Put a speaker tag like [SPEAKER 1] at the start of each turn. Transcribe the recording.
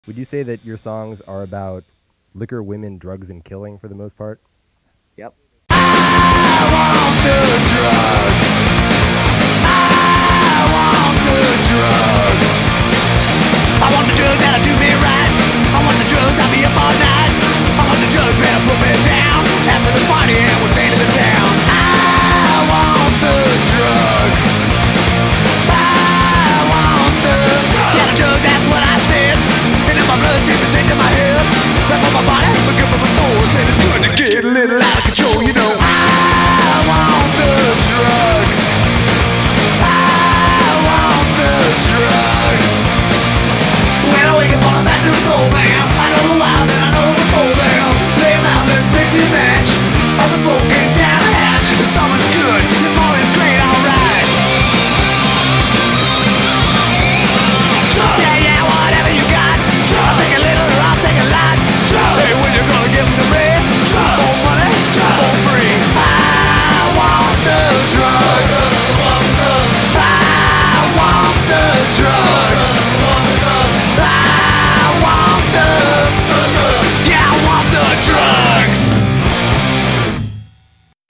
[SPEAKER 1] Would you say that your songs are about liquor, women, drugs, and killing for the most part?
[SPEAKER 2] Yep.
[SPEAKER 3] I want the drugs. I want the drugs. I want the drugs that'll do me right. I want the drugs that'll be up all night. I want the drugs that'll put me down after the party and we're paid to the town. I want the drugs. I want the drugs, that's what I said. And in my blood, straight to my head. Bad for my body, but good for my soul. Said it's good to get a little out of control.